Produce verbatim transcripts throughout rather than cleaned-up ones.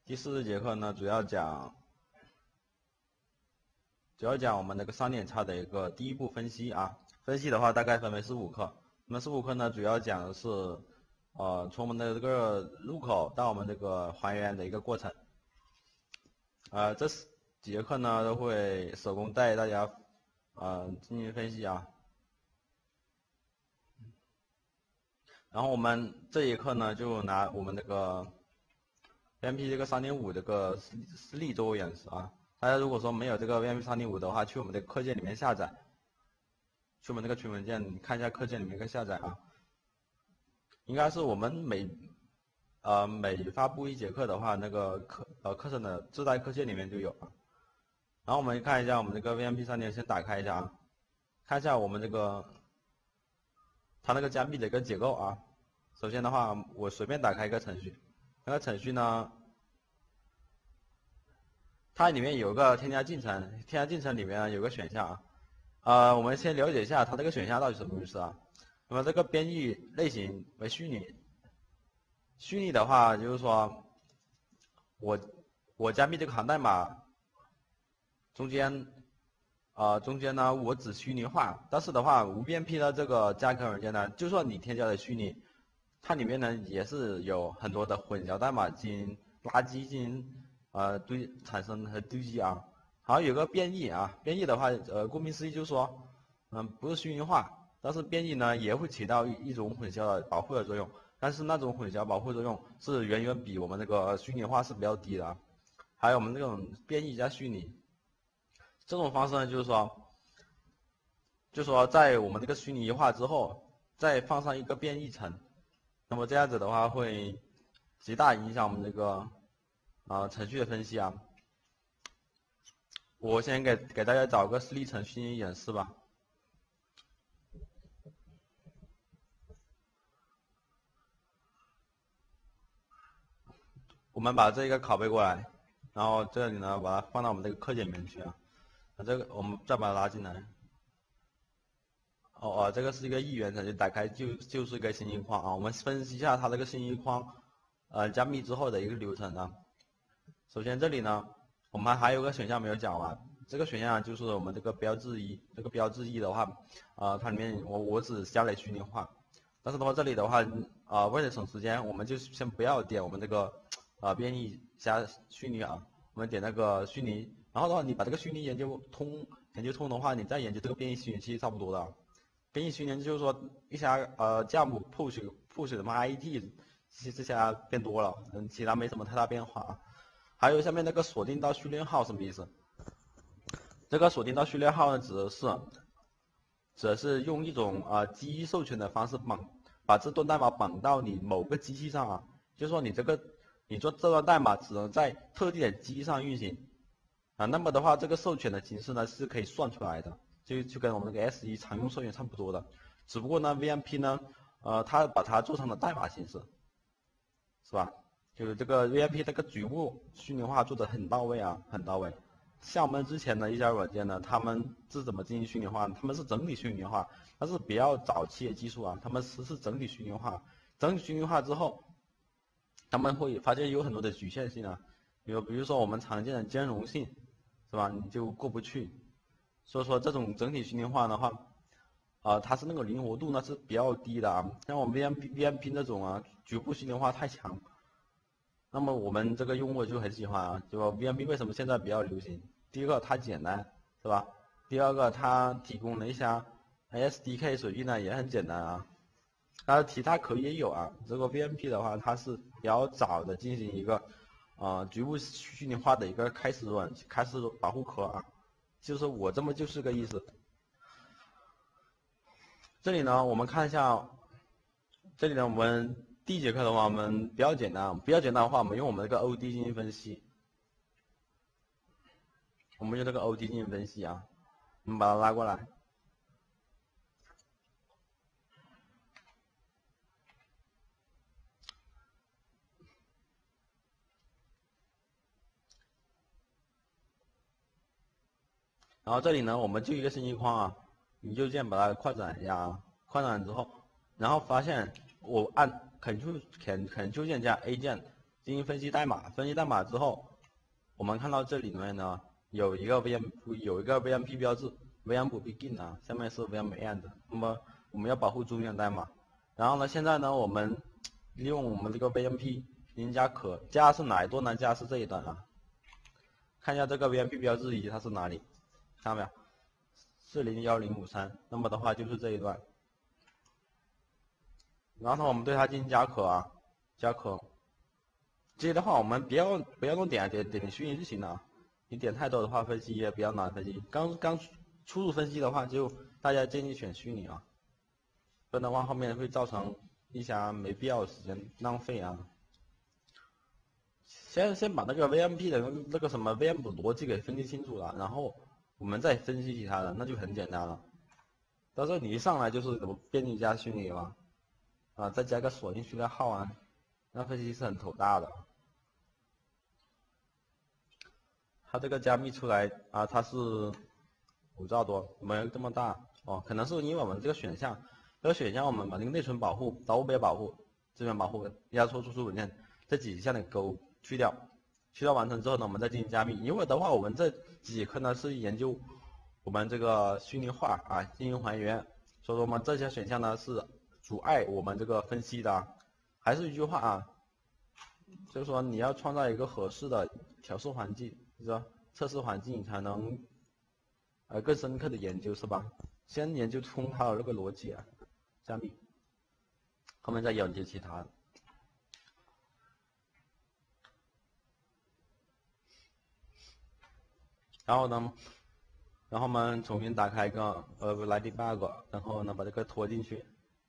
第四节课呢，主要讲主要讲我们那个三点差的一个第一步分析啊。分析的话，大概分为十五课。那么十五课呢，主要讲的是，呃，从我们的这个入口到我们这个还原的一个过程。呃，这几节课呢，都会手工带大家，呃，进行分析啊。然后我们这一课呢，就拿我们那个 V M P 这个 三点五 这个实例作为演示啊。大家如果说没有这个 V M P 三点五 的话，去我们的课件里面下载，去我们这个群文件，你看一下课件里面一个下载啊。应该是我们每呃每发布一节课的话，那个课呃课程的自带课件里面就有啊。然后我们看一下我们这个 V M P 三点，先打开一下啊，看一下我们这个它那个加密的一个结构啊。首先的话，我随便打开一个程序，那个程序呢，它里面有个添加进程，添加进程里面有个选项啊，呃，我们先了解一下它这个选项到底什么意思啊。那么这个编译类型为虚拟，虚拟的话就是说，我我加密这个行代码中间，呃中间呢我只虚拟化，但是的话无 V M P 的这个加密软件呢，就算你添加了虚拟，它里面呢也是有很多的混淆代码进行垃圾进行呃堆产生和堆积啊。好，有个变异啊，变异的话，呃顾名思义就是说，嗯不是虚拟化，但是变异呢也会起到一一种混淆的保护的作用，但是那种混淆保护作用是远远比我们这个虚拟化是比较低的啊。还有我们这种变异加虚拟，这种方式呢就是说，就是说在我们这个虚拟化之后，再放上一个变异层。那么这样子的话，会极大影响我们这个啊、呃、程序的分析啊。我先给给大家找个实例程序演示吧。我们把这个拷贝过来，然后这里呢把它放到我们这个课件里面去啊。那这个我们再把它拉进来。哦哦，这个是一个一元程序，打开就就是一个信息框啊。我们分析一下它这个信息框，呃，加密之后的一个流程啊。首先这里呢，我们还有个选项没有讲完，这个选项就是我们这个标志一，这个标志一的话，啊、呃，它里面我我只加了虚拟化，但是的话这里的话，啊、呃，为了省时间，我们就先不要点我们这个啊、呃、编译加虚拟啊，我们点那个虚拟，然后的话你把这个虚拟研究通研究通的话，你再研究这个编译虚拟其实差不多的。编译虚拟就是说一下呃价目 push push 什么 I T 这这下变多了，嗯，其他没什么太大变化啊。还有下面那个锁定到序列号什么意思？这个锁定到序列号呢，指的是指的是用一种啊、呃、机器授权的方式绑把这段代码绑到你某个机器上啊，就是说你这个你做这段代码只能在特定的机器上运行啊。那么的话，这个授权的形式呢是可以算出来的。就就跟我们那个 S 一 常用授权差不多的，只不过呢 V M P 呢，呃，它把它做成了代码形式，是吧？就是这个 V M P 这个局部虚拟化做的很到位啊，很到位。像我们之前的一家软件呢，他们是怎么进行虚拟化？他们是整体虚拟化，它是比较早期的技术啊，他们实施整体虚拟化。整体虚拟化之后，他们会发现有很多的局限性啊，比如比如说我们常见的兼容性，是吧？你就过不去。所以说这种整体虚拟化的话，啊、呃，它是那个灵活度呢是比较低的啊。像我们 V M P V M P 那种啊，局部虚拟化太强。那么我们这个用户就很喜欢啊，对吧 ？V M P 为什么现在比较流行？第一个它简单，是吧？第二个它提供了一下 S D K 水域呢也很简单啊。当然其他壳也有啊。这个 V M P 的话，它是比较早的进行一个啊、呃、局部虚拟化的一个开始软开始保护壳啊。就是我这么就是个意思。这里呢，我们看一下，这里呢，我们第一节课的话，我们比较简单，比较简单的话，我们用我们这个 O D 进行分析。我们用这个 O D 进行分析啊，我们把它拉过来。然后这里呢，我们就一个信息框啊，你就这样把它扩展一下啊，扩展之后，然后发现我按 Ctrl Ctrl 键加 A 键， 进行分析代码，分析代码之后，我们看到这里面呢有一个 V M 有一个 V M P 标志 V M P begin 啊，下面是 V M end， 那么我们要保护中间代码。然后呢，现在呢我们利用我们这个 V M P 进行加可加是哪一段呢？加是这一段啊。看一下这个 V M P 标志仪它是哪里，看到没有？四零一零五三，那么的话就是这一段。然后我们对它进行加可啊，加可。这些的话我们不要不要用点点点虚拟就行了，你点太多的话分析也比较难分析。刚刚初入分析的话，就大家建议选虚拟啊，不然的话后面会造成一些没必要的时间浪费啊。先先把那个 V M P 的那个什么 V M 逻辑给分析清楚了，然后我们再分析其他的，那就很简单了。到时候你一上来就是怎么编辑加虚拟嘛，啊，再加个锁定序列号啊，那分析是很头大的。它这个加密出来啊，它是五兆多，没有这么大哦，可能是因为我们这个选项，这个选项我们把那个内存保护、导被保护、资源保护、压缩输出文件这几项的勾去掉，去掉完成之后呢，我们再进行加密。因为的话，我们这几课呢是研究我们这个虚拟化啊，进行还原，所以说我们这些选项呢是阻碍我们这个分析的。还是一句话啊，就是说你要创造一个合适的调试环境，是吧？测试环境才能呃更深刻的研究，是吧？先研究通它的这个逻辑啊，加密，后面再研究其他的。然后呢，然后我们重新打开一个呃来 debug， 然后呢把这个拖进去。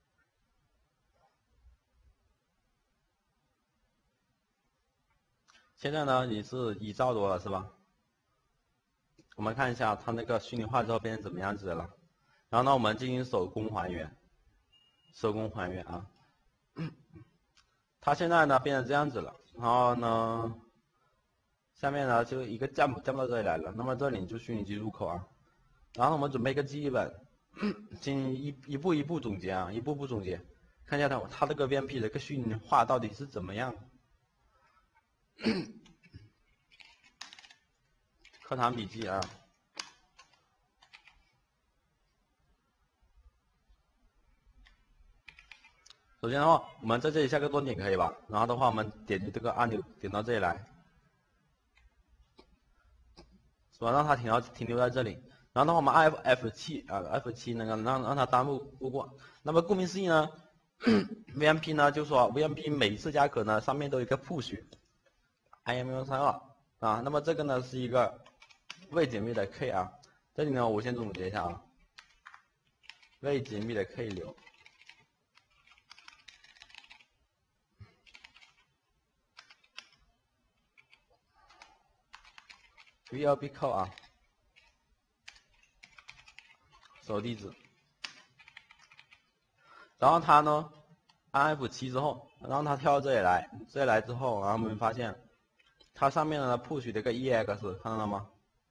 现在呢也是一兆多了，是吧？我们看一下它那个虚拟化之后变成怎么样子的了。然后呢，我们进行手工还原，手工还原啊。它现在呢变成这样子了，然后呢。下面呢就一个 jump jump 到这里来了，那么这里就虚拟机入口啊，然后我们准备一个记忆本，进行一一步一步总结啊，一步步总结，看一下它它这个 V M P 的一个虚拟化到底是怎么样。课堂笔记啊，首先的话，我们在这里下个断点可以吧？然后的话，我们点击这个按钮，点到这里来。是吧？让它停到停留在这里，然后的话我们按 F 七啊 F 七那个让让它单步步过。那么顾名思义呢，V M P 呢就说 V M P 每一次加可呢上面都有一个 push I M U 三二啊，那么这个呢是一个未解密的 K 啊，这里呢我先总结一下啊，未解密的 K 流。V L B 扣啊，手地址，然后它呢按 F 七之后，让它跳到这里来，这里来之后，然后我们发现它上面呢 push 的一个 E X 看到了吗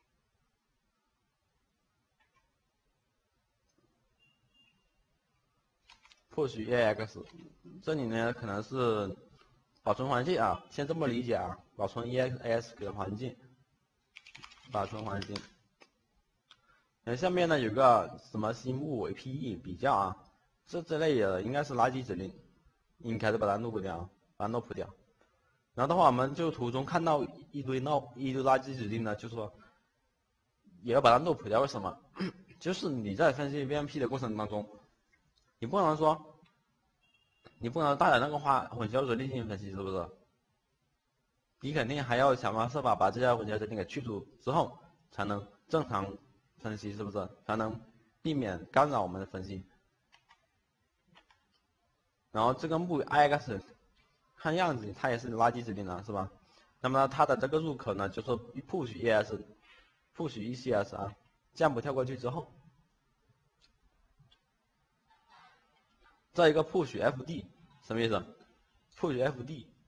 ？push E X， 这里呢可能是保存环境啊，先这么理解啊，保存 E X 的环境。保存环境，那下面呢有个什么新物 P E 比较啊，这之类的应该是垃圾指令，应该是把它弄不掉，把它弄不掉。然后的话，我们就途中看到一堆闹一堆垃圾指令呢，就说也要把它弄不掉。为什么？就是你在分析 V M P 的过程当中，你不能说，你不能带着那个话混淆指令进行分析，是不是？你肯定还要想方设法把这些混淆指令给去除之后，才能正常分析，是不是？才能避免干扰我们的分析。然后这个目 I X， 看样子它也是垃圾指令啊，是吧？那么它的这个入口呢，就是 push E S，push E C S 啊，这样不跳过去之后，再一个 push F D， 什么意思 ？push F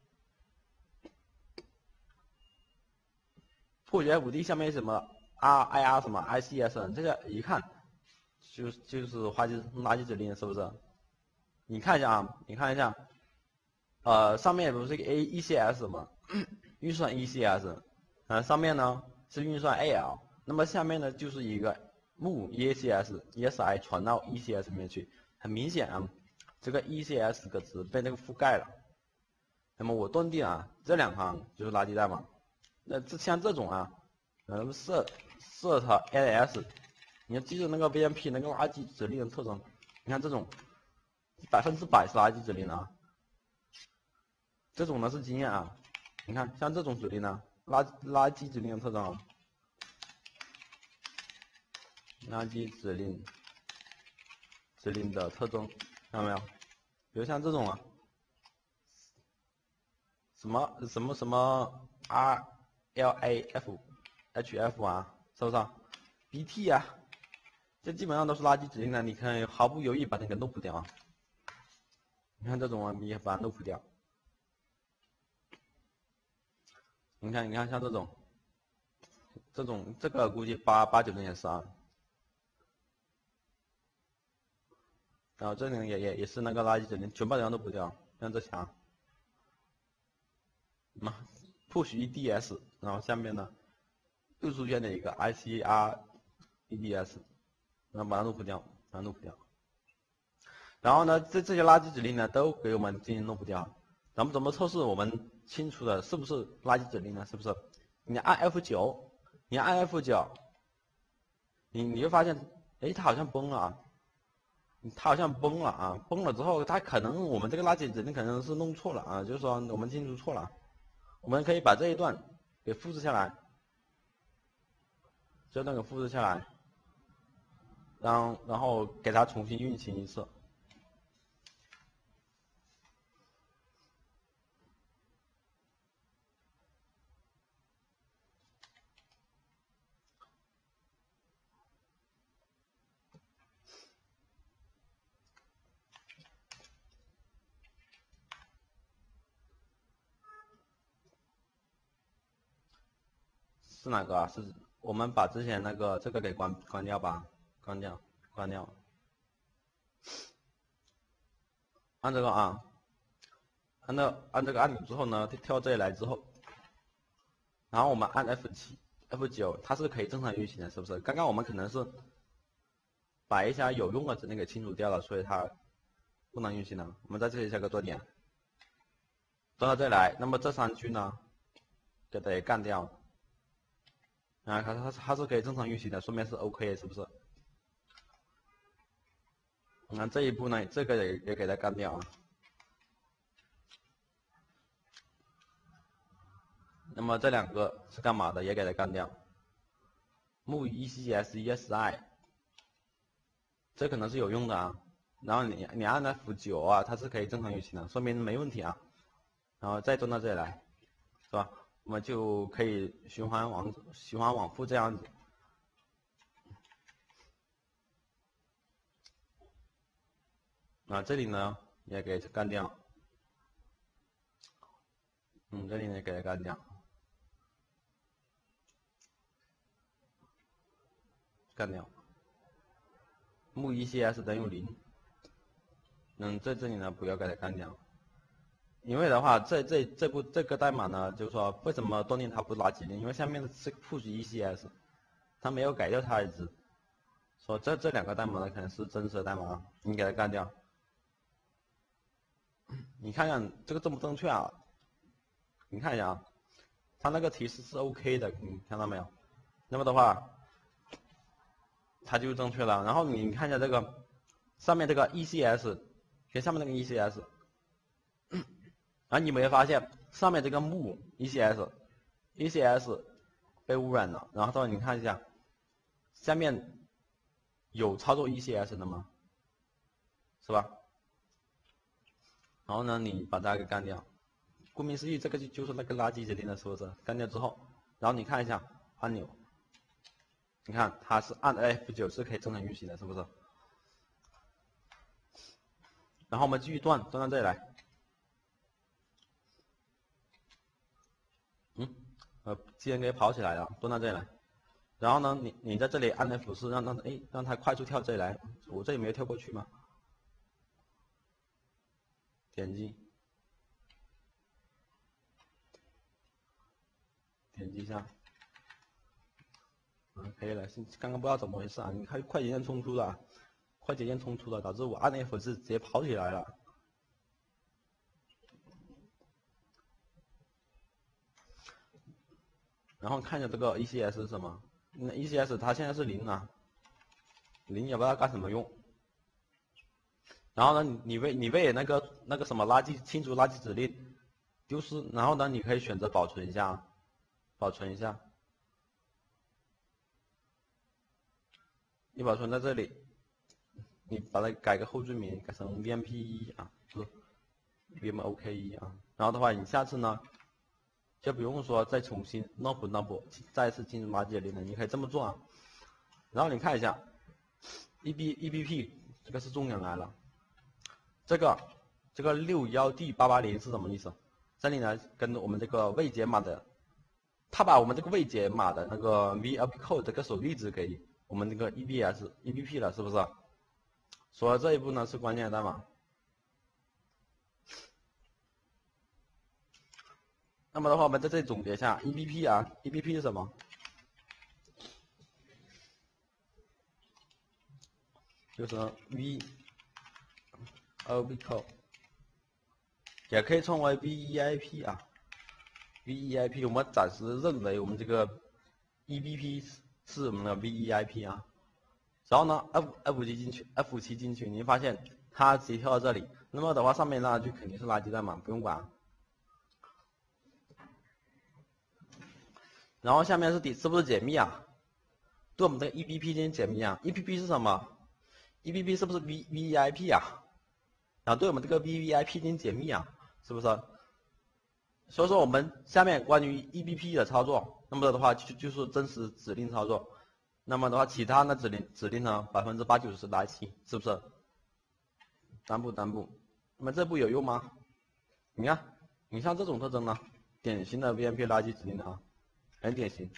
D。push F D 下面什么 R I R 什么 I C S， 这个一看就就是垃圾垃圾指令，是不是？你看一下啊，你看一下呃，上面不是一个 A E C S 吗？运算 E C S， 呃，上面呢是运算 A L， 那么下面呢就是一个 move E C S E S I 传到 E C S 里面去，很明显啊，这个 E C S 个值被那个覆盖了。那么我断定啊，这两行就是垃圾代码。那这像这种啊，嗯 set set ls， 你要记住那个 V M P 那个垃圾指令的特征。你看这种百分之百是垃圾指令啊，这种呢是经验啊。你看像这种指令呢，垃垃圾指令的特征啊，垃圾指令指令的特征，看到没有？比如像这种啊，什么什么什么 R L A F H F 啊，是不是啊 ？B T 啊，这基本上都是垃圾指令呢，你可以毫不犹豫把它给弄不掉啊。你看这种啊，你也把它弄不掉。你看，你看像这种，这种这个估计八八九零也是啊。然后这里也也也是那个垃圾指令，全部人都不掉，像这墙。嘛 ，push E D S， 然后下面呢又出现了一个 I C R E D S， 然后把它弄不掉，把它弄不掉。然后呢，这这些垃圾指令呢都给我们进行弄不掉。咱们怎么测试我们清楚的是不是垃圾指令呢？是不是？你按 F 九， 你按 F 九， 你你就发现，哎，它好像崩了啊，它好像崩了啊，崩了之后，它可能我们这个垃圾指令可能是弄错了啊，就是说我们进入错了。我们可以把这一段给复制下来，这段给复制下来，然然后给它重新运行一次。是哪个啊？是我们把之前那个这个给关关掉吧，关掉，关掉。按这个啊，按照按这个按钮之后呢，跳这里来之后，然后我们按 F 七、F 九，它是可以正常运行的，是不是？刚刚我们可能是把一下有用的指令给清除掉了，所以它不能运行了。我们在这里下个做点，做到这里来，那么这三句呢，给它干掉。啊，它它它是可以正常运行的，说明是 OK 是不是？那这一步呢，这个也也给它干掉啊。那么这两个是干嘛的？也给它干掉。move E C S E S I， 这可能是有用的啊。然后你你按 F 九 啊，它是可以正常运行的，说明没问题啊。然后再转到这里来，是吧？我们就可以循环往循环往复这样子。啊，这里呢也给干掉。嗯，这里呢给它干掉。干掉。move E C S 等于零。嗯，在这里呢不要给它干掉。因为的话，这这这部这个代码呢，就是说为什么断定它不是垃圾呢？因为下面是 push E C S， 它没有改掉它的值，说这这两个代码呢可能是真实的代码，你给它干掉。你看看这个正不正确啊？你看一下啊，它那个提示是 OK 的，你看到没有？那么的话，它就正确了。然后你看一下这个上面这个 E C S 跟下面那个 E C S。然后你没发现上面这个 move E C S，E C S 被污染了。然后说你看一下，下面有操作 E C S 的吗？是吧？然后呢，你把它给干掉。顾名思义，这个就就是那个垃圾指令的，是不是？干掉之后，然后你看一下按钮，你看它是按 F 九 是可以正常运行的，是不是？然后我们继续转，转到这里来。嗯，呃，既然给跑起来了，转到这里来。然后呢，你你在这里按 F 四，让让哎让它快速跳这里来。我这里没有跳过去吗？点击， 点击一下，嗯，可以了。刚刚不知道怎么回事啊，你看快捷键冲突了，快捷键冲突了，导致我按 F 是直接跑起来了。然后看一下这个 E C S 是什么？那 E C S 它现在是零啊，零也不知道干什么用。然后呢，你你为你为那个那个什么垃圾清除垃圾指令丢失，然后呢，你可以选择保存一下，保存一下，你保存在这里，你把它改个后缀名，改成 V M P 一啊，不是 V M O K 一啊。然后的话，你下次呢就不用说再重新 nope nope 再次进入垃圾指令了，你可以这么做啊。然后你看一下 E B E B P 这个是重点来了。这个这个六一 D 八八零是什么意思？这里呢跟我们这个未解码的，他把我们这个未解码的那个 V L P code 这个首例子给我们这个 E B S E B P 了，是不是？所以这一步呢是关键代码。那么的话，我们在这里总结一下 E B P 啊 ，E B P 是什么？就是 V L P code， 也可以称为 V E I P 啊 ，V E I P 我们暂时认为我们这个 E B P 是我们的 V E I P 啊。然后呢 ，F F 七进去 ，F 七进去，你会发现它直接跳到这里。那么的话，上面呢就肯定是垃圾代码，不用管。然后下面是底，是不是解密啊？对我们的 E B P 进行解密啊 ？E B P 是什么 ？E B P 是不是 V V E I P 啊？然后对我们这个 V V I P 进行解密啊，是不是？所以说我们下面关于 E B P 的操作，那么的话就就是真实指令操作。那么的话，其他的指令指令呢，百分之八九十垃圾，是不是？单步单步，那么这步有用吗？你看，你像这种特征呢，典型的 V M P 垃圾指令啊，很典型，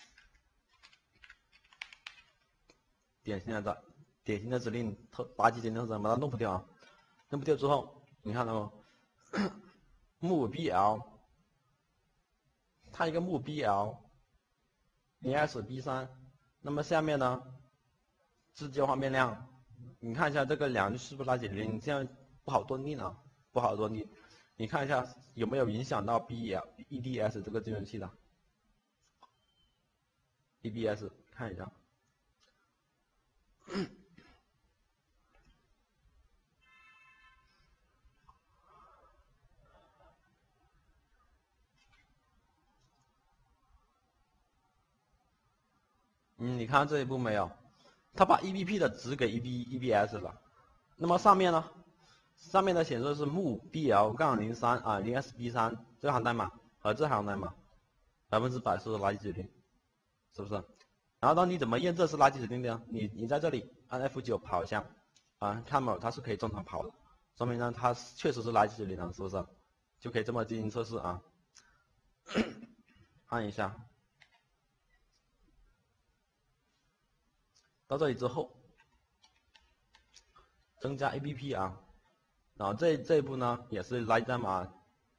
典型的这典型的指令特垃圾指令特征，把它弄不掉啊，弄不掉之后，你看到吗 ？move B L， 它一个 move B L， 零 S B 三。那么下面呢，自交换变量，你看一下这个两是不是垃圾指令？这样不好断定啊，不好断定。你看一下有没有影响到 B L E D S 这个支援器的 E B S 看一下。嗯，你看这一步没有？它把 E B P 的值给 E B E B S 了。那么上面呢？上面的显示是 move B L 杠零三啊零 S B 三这行代码和这行代码，百分之百是垃圾指令，是不是？然后当你怎么验证是垃圾指令的呢？你你在这里按 F 九跑一下，啊，看没有？它是可以正常跑的，说明呢它确实是垃圾指令的，是不是？就可以这么进行测试啊。按一下。到这里之后，增加 A P P 啊，然后这这一步呢也是垃圾代码，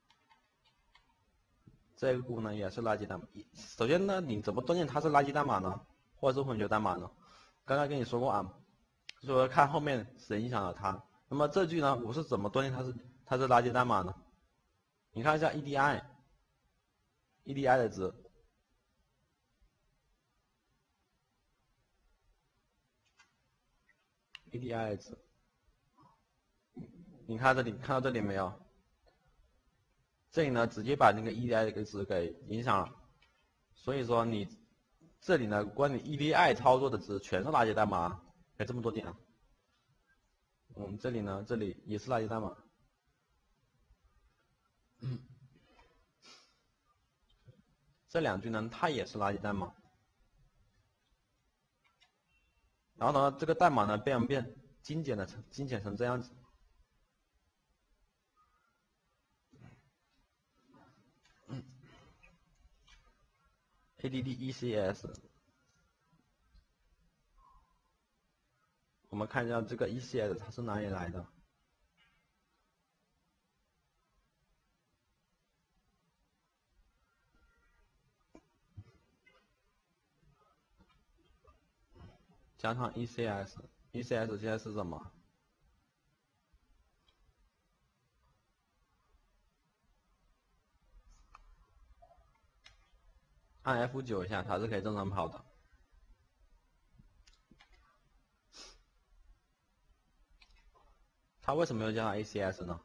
这一步呢也是垃圾代码。首先呢，你怎么断定它是垃圾代码呢，或者是混淆代码呢？刚刚跟你说过啊，说看后面谁影响了它。那么这句呢，我是怎么断定它是它是垃圾代码呢？你看一下 E D I，E D I 的值。E D I 的值，你看这里，看到这里没有？这里呢，直接把那个 E D I 的值给影响了，所以说你这里呢，关于 E D I 操作的值全是垃圾代码，可以这么多点啊。嗯，这里呢，这里也是垃圾代码。嗯，这两句呢，它也是垃圾代码。然后呢，这个代码呢变不变精简的成精简成这样子。嗯 ，A D D E C S， 我们看一下这个 E C S 它是哪里来的？ 加上 E C S，E C S 现在是什么？按 F 九 一下，它是可以正常跑的。它为什么要加上 E C S 呢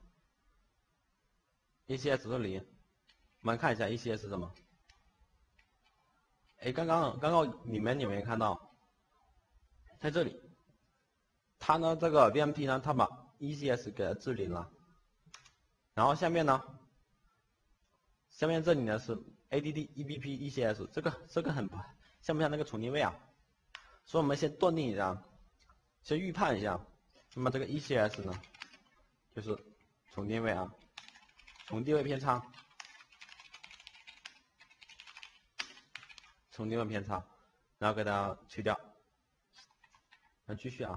？E C S 是零，我们看一下 E C S 是什么？哎，刚刚刚刚你们有没有看到？在这里，它呢这个 V M P 呢，它把 E C S 给它置零了，然后下面呢，下面这里呢是 A D D E B P E C S， 这个这个很像不像那个重定位啊？所以我们先断定一下，先预判一下，那么这个 E C S 呢，就是重定位啊，重定位偏差，重定位偏差，然后给它去掉。那继续啊，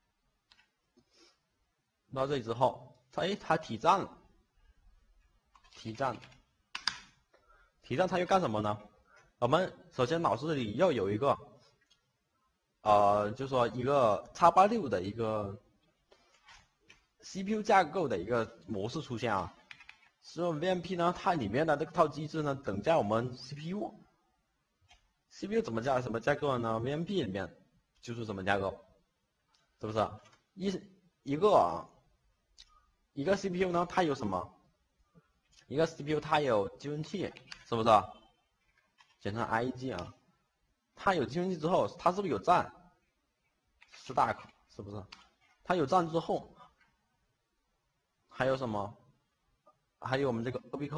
到这里之后，它哎它提站了，提站，提站它又干什么呢？我们首先脑子里要有一个，呃，就说一个 X 八六的一个 C P U 架构的一个模式出现啊。所以 V M P 呢，它里面的这套机制呢，等价我们 C P U，C P U 怎么架什么架构呢 ？V M P 里面就是什么架构？是不是？一一个啊，一个 C P U 呢，它有什么？一个 C P U 它有计算器，是不是？简称 I G 啊。它有计算器之后，它是不是有站 ？Stack 是不是？它有站之后，还有什么？还有我们这个 O B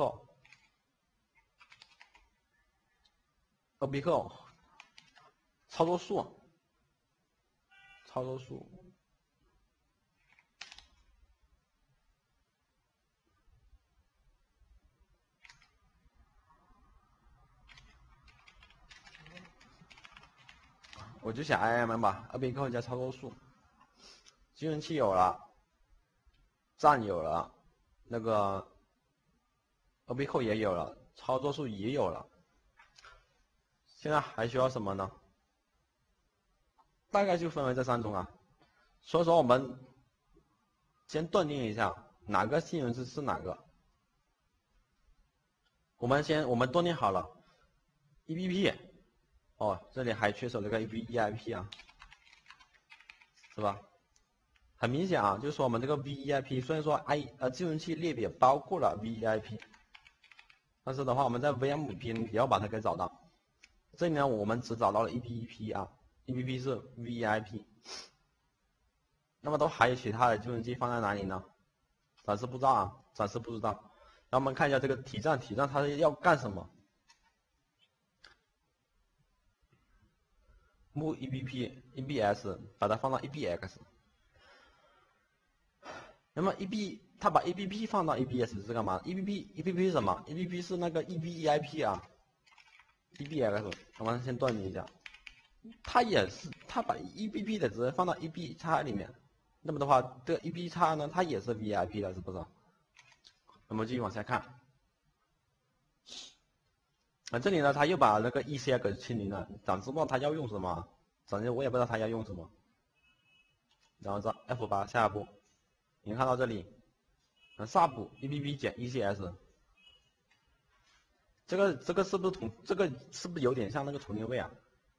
Core，O B Core 操作数。操作数，我就写 I M 吧 ，O B Core 加操作数，计算器有了，站有了，那个 O B Core 也有了，操作数也有了，现在还需要什么呢？大概就分为这三种啊，所以说我们先断定一下哪个新人值是哪个。我们先我们断定好了 ，E B P， 哦，这里还缺少这个 E I P 啊，是吧？很明显啊，就是说我们这个 V E I P 虽然说 I 呃计算器类别包括了 V E I P， 但是的话我们在 V M P 也要把它给找到。这里呢我们只找到了 E B P 啊。E B P 是 V E I P， 那么都还有其他的计算器放在哪里呢？暂时不知道啊，暂时不知道。然后我们看一下这个体站，体站它是要干什么 ？move E B P E B S 把它放到 E B X， 那么 E B 它把 E B P 放到 E B S 是干嘛 ？E B P E B P 是什么 ？E B P 是那个 E B E I P 啊 ，E B X， 我们先断定一下。它也是，它把 E B P 的值放到 E B X 里面，那么的话，这个 E B X 呢，它也是 V I P 的，是不是？那么继续往下看，啊，这里呢，它又把那个 E C 给清零了，咱知道它要用什么？反正我也不知道它要用什么。然后这 F 八 下一步，你看到这里，sub E B P 减 E C S， 这个这个是不是同这个是不是有点像那个重定位啊？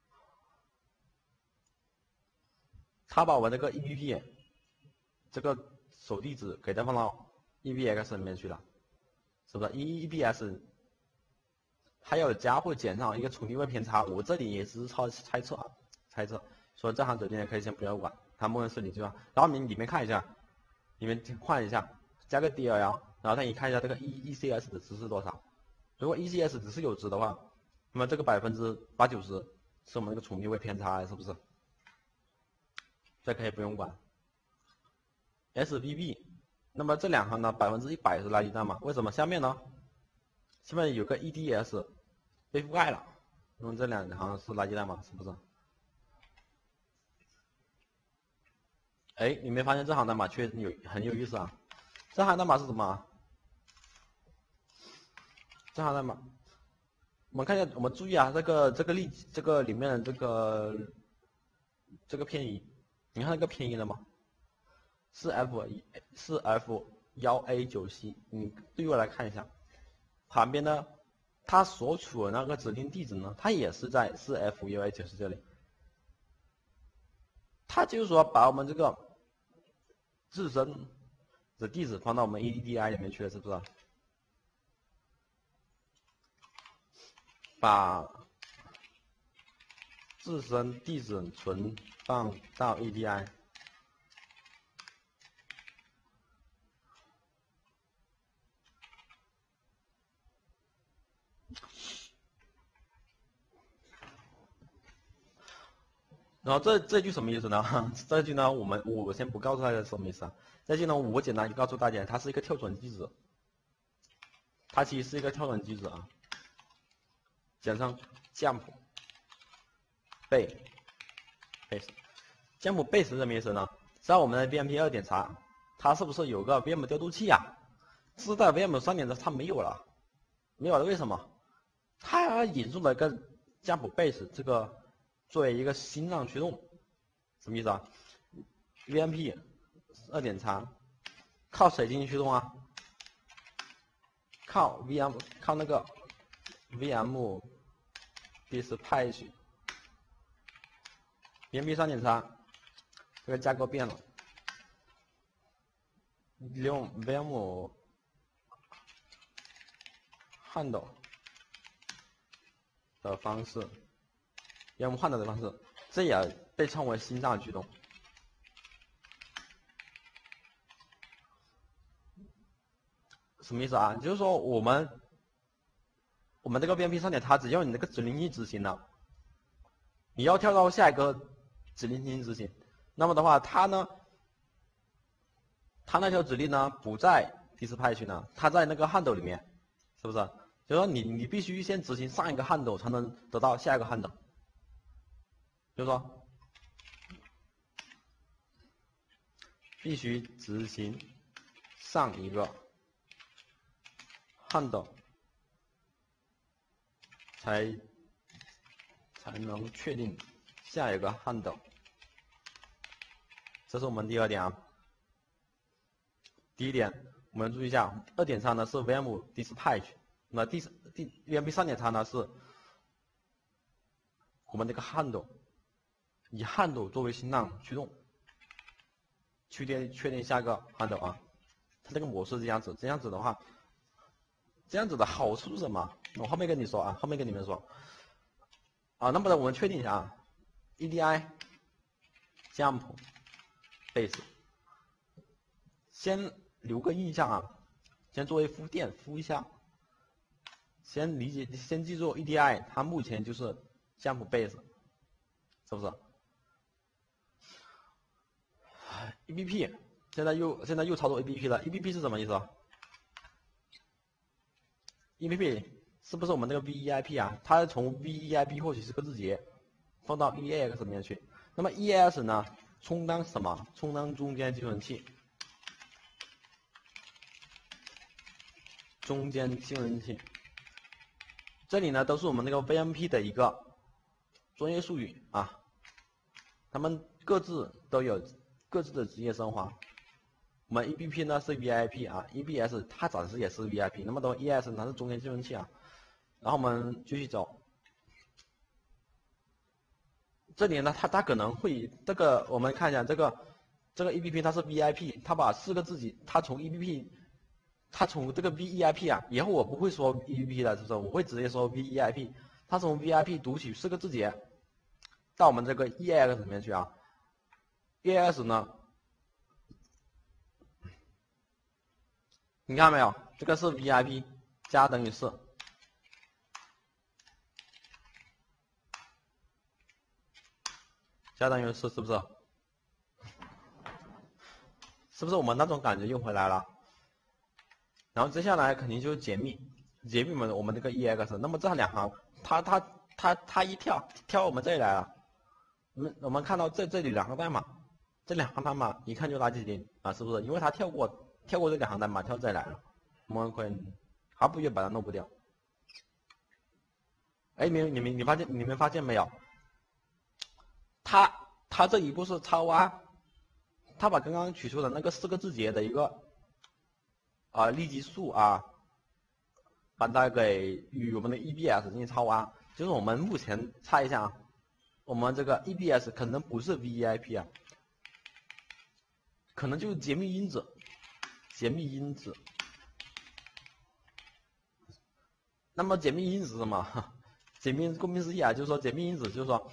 他把我这个 E B P 这个手地址给它放到 E B X 里面去了，是不是 ？E B S 还有加或减上一个重定位偏差，我这里也只是猜猜测啊，猜测。所以这行走进可以先不要管，它默认是零对吧？然后你里面看一下，里面换一下，加个 D L L， 然后再你看一下这个 E ECS 的值是多少。如果 E C S 只是有值的话，那么这个百分之八九十是我们这个重定位偏差，是不是？这可以不用管。S B B， 那么这两行呢，百分之一百是垃圾站嘛？为什么？下面呢，下面有个 E D S 被覆盖了，那么这两行是垃圾站嘛？是不是？哎，你没发现这行代码确实有很有意思啊？这行代码是什么？这行代码，我们看一下，我们注意啊，这个这个例这个里面的这个这个偏移，你看那个偏移了吗？是 F 是 F 一 A 九 C， 你对过来看一下，旁边呢，它所处的那个指定地址呢，它也是在是 F 一 A 九 C 这里。它就是说把我们这个自身的地址放到我们 E D D I 里面去了，是不是？把自身地址存放到 E D I。然后这这句什么意思呢？这句呢，我们我先不告诉大家什么意思啊。这句呢，我简单就告诉大家，它是一个跳转机制，它其实是一个跳转机制啊。简称 jump base base，jump base 是什么意思呢？在我们的 V M P 二点三，它是不是有个 V M 调度器啊？自带 V M 三点的它没有了，没有了，为什么？它引入了一个 jump base 这个。作为一个新浪驱动，什么意思啊 ？V M P 二点三靠谁进行驱动啊？靠 V M 靠那个 V M dispatch V M P 三点三这个架构变了，利用 V M handle 的方式。V M handle 的方式，这也被称为心脏驱动。什么意思啊？就是说我们我们这个 V M P 三点，它只要你这个指令一执行了，你要跳到下一个指令进行执行，那么的话，它呢，它那条指令呢不在 dispatch 呢，它在那个 handle 里面，是不是？就是说你你必须先执行上一个 handle 才能得到下一个 handle。就是说，必须执行上一个 handle 才才能确定下一个 handle。这是我们第二点啊。第一点，我们注意一下，二点三呢是 V M dispatch， 那第第 V M P 三点三呢是我们这个 handle。以 handle 作为新浪驱动，确定确定下个 handle 啊，它这个模式是这样子，这样子的话，这样子的好处是什么？我后面跟你说啊，后面跟你们说。啊，那么呢，我们确定一下啊 ，E D I jump base， 先留个印象啊，先作为铺垫敷一下，先理解，先记住 E D I 它目前就是 jump base， 是不是？ E B P 现在又现在又操作 E B P 了 ，E B P 是什么意思啊 ？E B P 是不是我们那个 V E I P 啊？它从 V E I P 获取是个字节，放到 E A X 里面去。那么 E A X 呢，充当什么？充当中间寄存器。中间寄存器。这里呢都是我们那个 V M P 的一个专业术语啊，他们各自都有。 各自的职业升华，我们 E B P 呢是 V I P 啊 ，E B S 它暂时也是 V I P， 那么的 E S 它是中间寄存器啊。然后我们继续走，这里呢它它可能会这个我们看一下这个这个 E B P 它是 V I P， 它把四个字节，它从 E B P， 它从这个 V E I P 啊，以后我不会说 E B P 了，是不是？我会直接说 V E I P， 它从 V I P 读取四个字节到我们这个 E A X 里面去啊。 E A S 呢？你看没有？这个是 V I P 加等于四，加等于四，是不是？是不是我们那种感觉又回来了？然后接下来肯定就是解密，解密我们我们这个 E X， 那么这两行，它它它它一跳跳我们这里来了，我们我们看到这这里两个代码。 这两行代码一看就垃圾零啊，是不是？因为它跳过跳过这两行代码，跳这来了，我们可以毫不犹豫把它弄不掉。哎，你你们你发现你们发现没有？它它它这一步是超挖，它把刚刚取出的那个四个字节的一个啊立基数啊，把它给与我们的 E B S 进行超挖。就是我们目前猜一下啊，我们这个 E B S 可能不是 V E I P 啊，可能就是解密因子，解密因子。那么解密因子是什么？解密顾名思义啊，就是说解密因子就是说，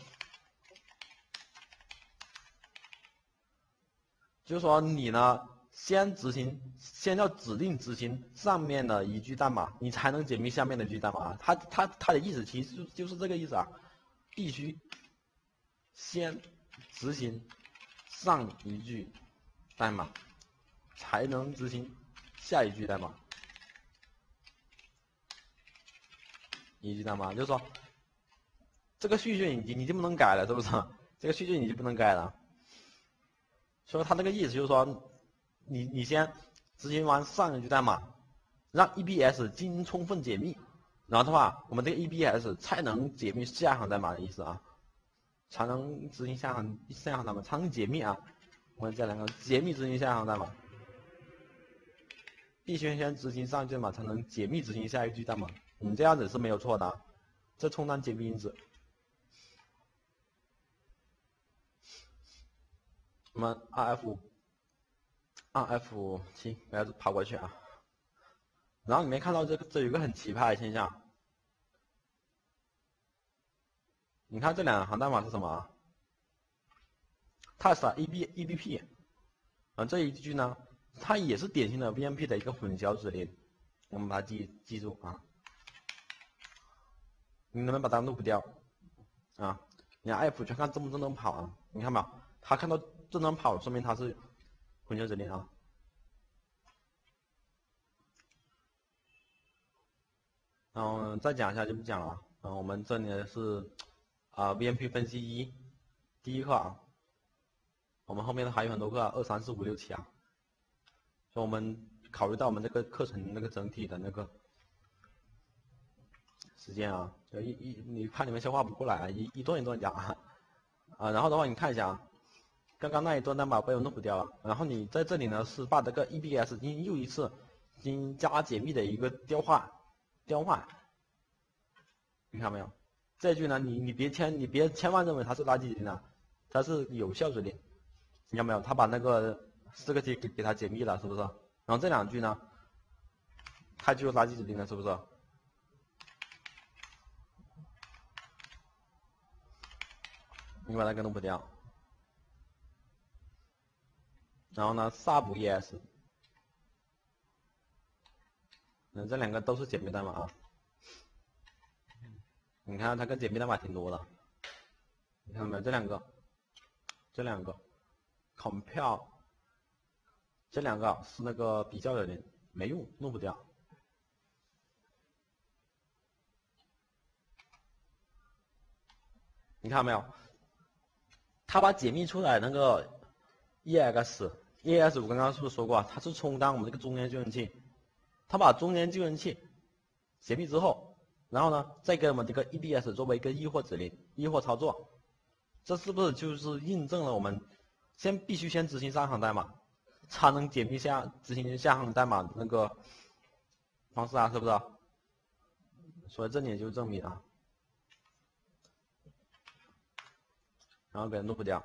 就是说你呢先执行，先要指定执行上面的一句代码，你才能解密下面的一句代码。它它它的意思其实就就是这个意思啊，必须先执行上一句代码，才能执行下一句代码。一句代码就是说，这个序序你你就不能改了，是不是？这个序序你就不能改了。所以它这个意思就是说，你你先执行完上一句代码，让 E B S 进行充分解密，然后的话，我们这个 E B S 才能解密下行代码的意思啊，才能执行下行下行代码，才能解密啊。我们这两个解密执行下行代码，必须先执行上一句代码，才能解密执行下一句代码。你这样子是没有错的啊，这充当解密因子。我们 R F R F 七，不要跑过去啊。然后你没看到这个，这有一个很奇葩的现象。你看这两行代码是什么啊 ？Task E B E B P， 啊这一句呢，它也是典型的 V M P 的一个混淆指令，我们把它记记住啊。你能不能把它录不掉？啊，你 F 全看正不正常跑啊？你看吧，他看到正常跑，说明它是混淆指令啊。然后再讲一下就不讲了。啊，我们这里是啊 V M P 分析一第一课啊。我们后面还有很多课，二三四五六七啊。所以我们考虑到我们这个课程那个整体的那个时间啊，就一一你怕你们消化不过来啊，一一段一段讲啊。啊，然后的话你看一下啊，刚刚那一段代码被我弄不掉了。然后你在这里呢是把这个 E B S 进行又一次进行加解密的一个调换，调换。你看没有？这句呢，你你别千你别千万认为它是垃圾指令啊，它是有效指令。你看没有？他把那个四个 T 给给它解密了，是不是？然后这两句呢，它就是垃圾指令了，是不是？你把它给弄不掉。然后呢 ，sub es， 那这两个都是解密代码啊。你看它跟解密代码挺多的，你看到没有？这两个，这两个 compare， 这两个是那个比较的人没用，弄不掉。你看到没有？他把解密出来那个 ex ex 我刚刚是不是说过，它是充当我们这个中间继承器，他把中间继承器解密之后，然后呢再给我们这个 E B S 作为一个异或指令，异或操作，这是不是就是印证了我们先必须先执行上行代码，才能解密下执行下行代码的那个方式啊，是不是？所以这里也就证明啊。然后给它弄不掉。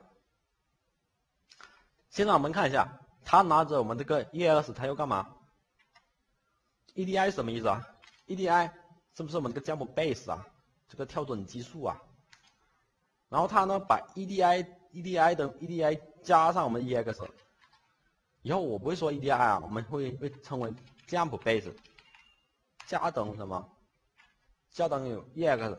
现在我们看一下，他拿着我们这个 E X， 他要干嘛 ？E D I 是什么意思啊 ？E D I 是不是我们这个项目 base 啊？这个跳准基数啊？然后他呢把 E D I E D I 的 E D I 加上我们 E X， 以后我不会说 E D I 啊，我们会会称为 jump base， 加等什么？加等于 E X。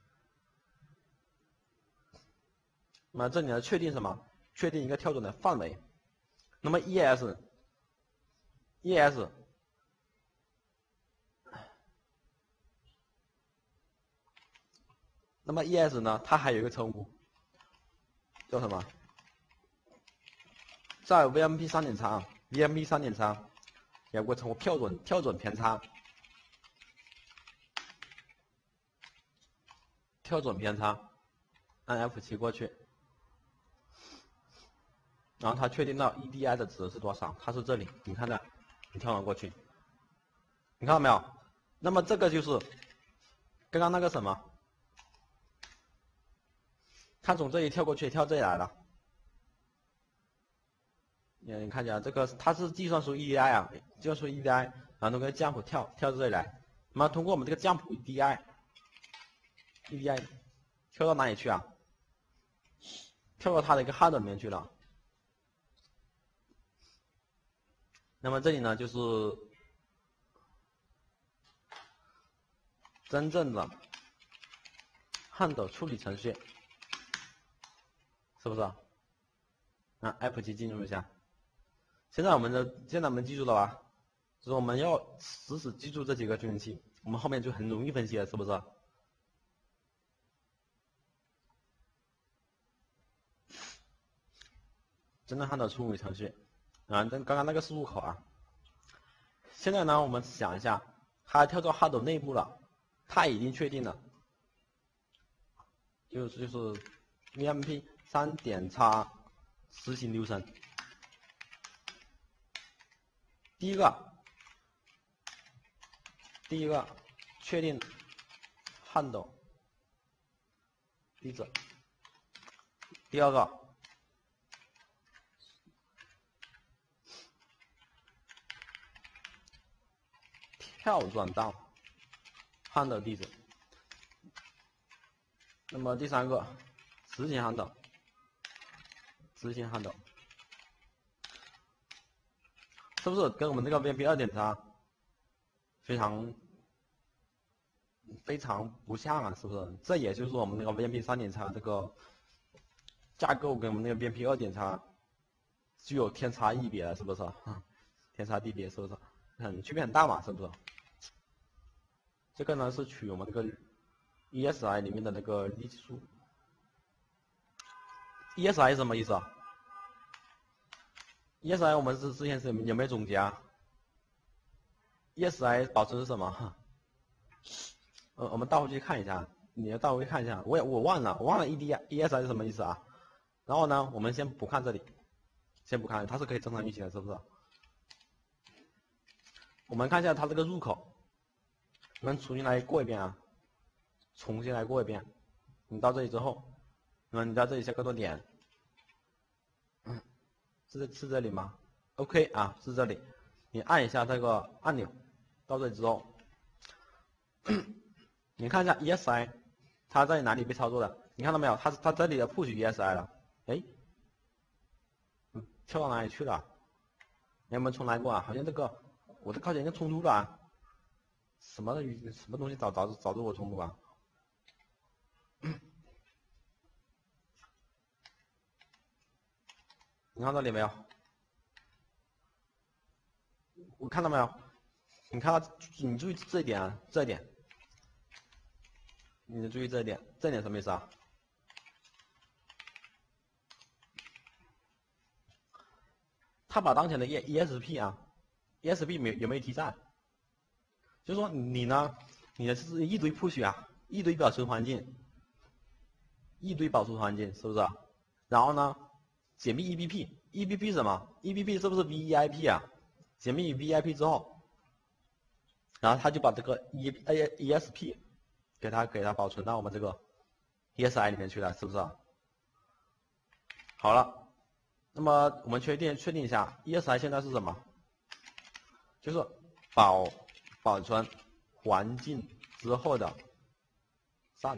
那么这里呢，确定什么？确定一个跳准的范围。那么 E S E S 那么 E S 呢，它还有一个称呼，叫什么？在 V M P 三点仓 V M P 三点仓有个称呼跳准跳准偏差，跳准偏差，按 F 七过去。 然后它确定到 E D I 的值是多少，它是这里，你看到，你跳了过去，你看到没有？那么这个就是刚刚那个什么，它从这里跳过去，跳这里来了。你你看一下这个，它是计算出 E D I 啊，计算出 E D I， 然后通过 jump 跳跳到这里来，那么通过我们这个 jump E D I，E D I 跳到哪里去啊？跳到它的一个 header 里面去了。那么这里呢，就是真正的 handle 处理程序，是不是？啊 ，App 级进入一下。现在我们的现在我们记住了吧？就是我们要死死记住这几个局域器，我们后面就很容易分析了，是不是？真正 handle 处理程序。啊，跟刚刚那个是入口啊。现在呢，我们想一下，它跳到 header 内部了，它已经确定了，就是就是 V M P 三点叉实行流程。第一个，第一个确定 handle 地址。第二个。跳转到 handle 地址，那么第三个执行 handle， 执行 handle， 是不是跟我们这个 V M P 二点叉非常非常不像啊？是不是？这也就是我们那个 V M P 三点叉这个架构跟我们那个 V M P 二点叉具有天差异别了，是不是？天差地别，是不是？很区别很大嘛，是不是？这个呢是取我们这个 E S I 里面的那个例计数。E S I 是什么意思啊 ？E S I 我们是之前是有没有总结啊 ？E S I 保存是什么？呃，我们倒回去看一下，你要倒回去看一下，我也我忘了，我忘了 E D I E S I 是什么意思啊？然后呢，我们先不看这里，先不看，它是可以正常运行的，是不是？我们看一下它这个入口。我们重新来过一遍啊，重新来过一遍。你到这里之后，那么你在这里下个多点，嗯，是是这里吗 ？OK 啊，是这里。你按一下这个按钮，到这里之后，你看一下 E S I， 它在哪里被操作的？你看到没有？它它这里的 push E S I 了，哎，嗯，跳到哪里去了？你有没有重来过啊？好像这个我这靠前就冲突了啊。什么什么东西导导致导致我冲突啊？你看到这里没有？我看到没有？你看到你注意这一点啊，这一点，你注意这一点，这一点什么意思啊？他把当前的 E E S P 啊 ，E S P 没有没有提占？就是说你呢，你的是一堆 push 啊，一堆保存环境，一堆保存环境，是不是？然后呢，解密 E B P，E B P 什么 ？E B P 是不是 V E I P 啊？解密 V E I P 之后，然后他就把这个 E A E S P 给它给它保存到我们这个 E S I 里面去了，是不是？好了，那么我们确定确定一下 E S I 现在是什么？就是保。保存环境之后的占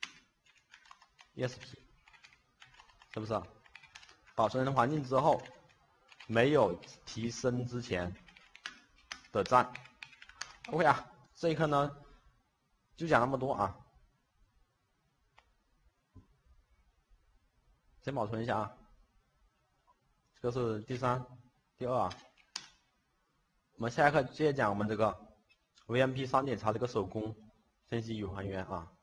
E S P 是不是？保存环境之后没有提升之前的占。OK 啊，这一课呢就讲那么多啊。先保存一下啊。这个是第三、第二啊。我们下一课接着讲我们这个。V M P 三点叉这个手工分析与还原啊。